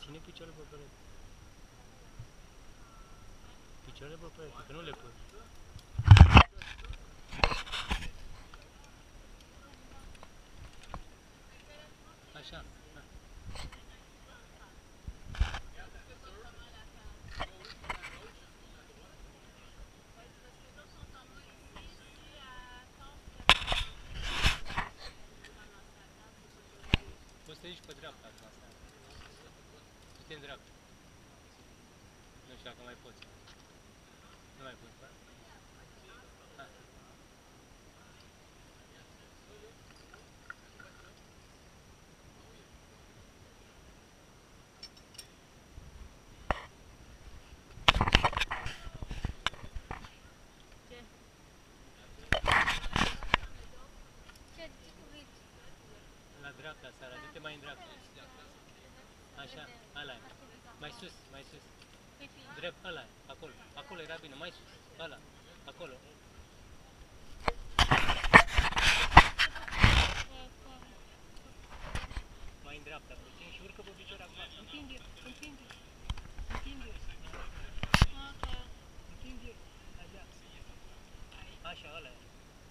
Ține picioarele pe perete. Picioarele pe perete, că nu le poți. Așa. Da. Poți să ieși pe dreapta acum asta. Du-te în dreapta. Nu știu dacă mai poți. Nu mai poți, da? Ha. La dreapta, Sara, du-te mai în dreapta. Așa, ăla e. Mai sus, mai sus. Drept, ăla e, acolo. Acolo era bine, mai sus. Ăla, acolo. Mai în dreapta puțin și urcă pe picior acum. Împinge, împinge. Împinge. Împinge. Așa. Așa, ăla e.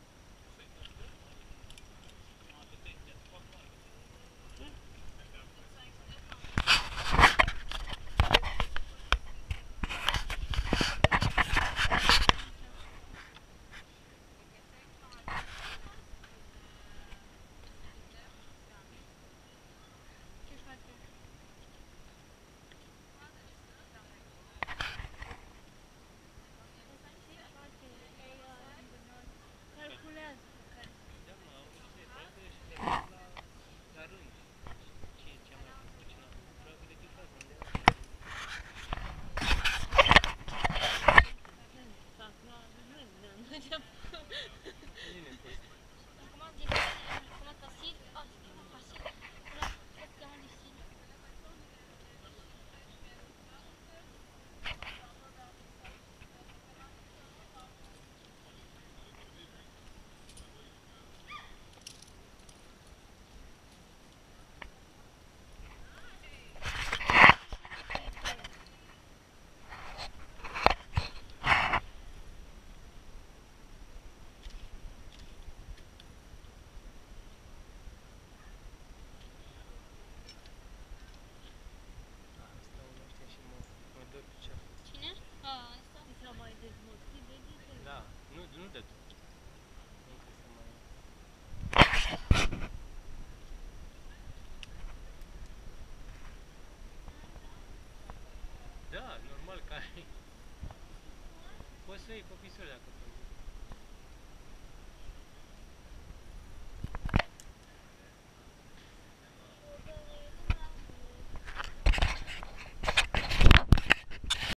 Da, nu de tot. Încă să mai... Da, normal că ai. Poți să iei pe pisori dacă vrei.